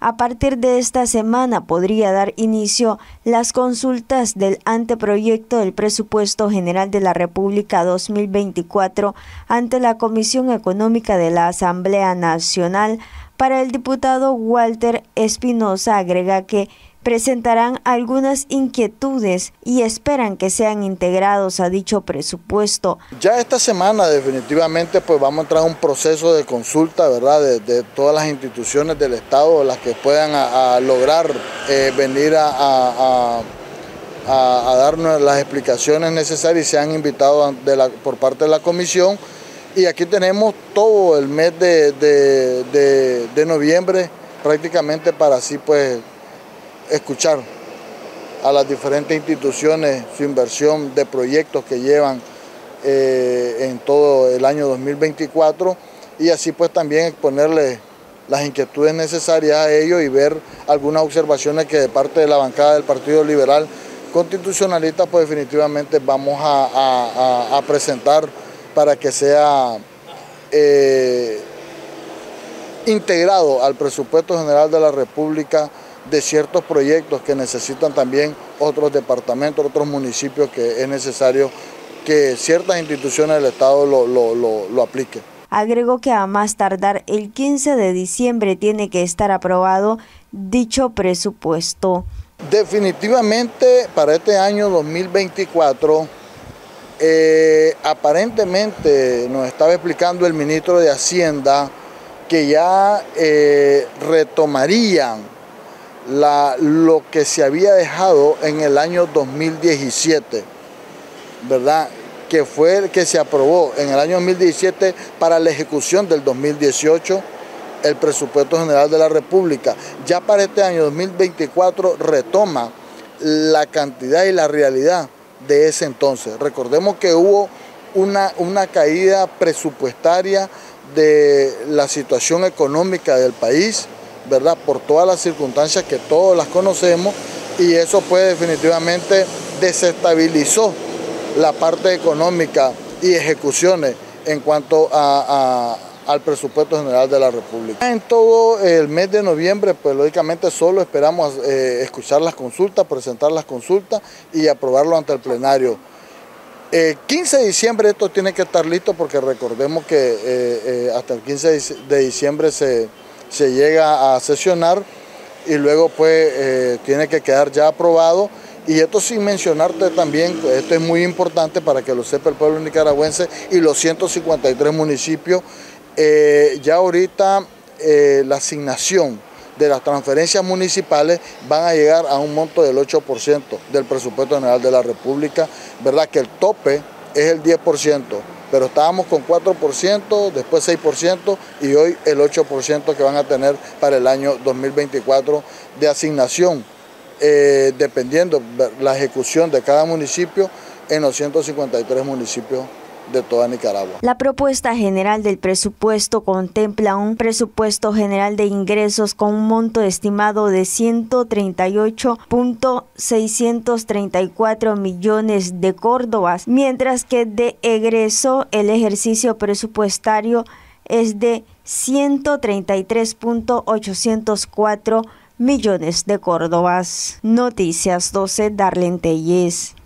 A partir de esta semana podría dar inicio las consultas del anteproyecto del Presupuesto General de la República 2024 ante la Comisión Económica de la Asamblea Nacional. Para el diputado Walter Espinosa agrega que presentarán algunas inquietudes y esperan que sean integrados a dicho presupuesto. Ya esta semana definitivamente pues vamos a entrar a un proceso de consulta, ¿verdad?, de todas las instituciones del Estado, las que puedan lograr venir a darnos las explicaciones necesarias y se han invitado por parte de la comisión. Y aquí tenemos todo el mes de noviembre prácticamente para así pues escuchar a las diferentes instituciones su inversión de proyectos que llevan en todo el año 2024 y así pues también exponerles las inquietudes necesarias a ellos y ver algunas observaciones que de parte de la bancada del Partido Liberal Constitucionalista pues definitivamente vamos a presentar para que sea integrado al presupuesto general de la República de ciertos proyectos que necesitan también otros departamentos, otros municipios, que es necesario que ciertas instituciones del Estado lo apliquen. Agregó que a más tardar el 15 de diciembre tiene que estar aprobado dicho presupuesto. Definitivamente para este año 2024, aparentemente nos estaba explicando el ministro de Hacienda que ya retomarían lo que se había dejado en el año 2017, ¿verdad?, que fue el que se aprobó en el año 2017 para la ejecución del 2018, el presupuesto general de la República. Ya para este año 2024 retoma la cantidad y la realidad de ese entonces. Recordemos que hubo una caída presupuestaria de la situación económica del país, ¿verdad?, por todas las circunstancias que todos las conocemos, y eso pues definitivamente desestabilizó la parte económica y ejecuciones en cuanto al presupuesto general de la República. En todo el mes de noviembre pues lógicamente solo esperamos escuchar las consultas, presentar las consultas y aprobarlo ante el plenario. 15 de diciembre esto tiene que estar listo porque recordemos que hasta el 15 de diciembre se llega a sesionar y luego pues tiene que quedar ya aprobado. Y esto sin mencionarte también, esto es muy importante para que lo sepa el pueblo nicaragüense y los 153 municipios, ya ahorita la asignación de las transferencias municipales van a llegar a un monto del 8% del presupuesto general de la República, ¿verdad?, que el tope es el 10%. Pero estábamos con 4%, después 6% y hoy el 8% que van a tener para el año 2024 de asignación, dependiendo la ejecución de cada municipio en los 153 municipios de toda Nicaragua. La propuesta general del presupuesto contempla un presupuesto general de ingresos con un monto estimado de 138.634 millones de córdobas, mientras que de egreso el ejercicio presupuestario es de 133.804 millones de córdobas. Noticias 12, Darlene Telles.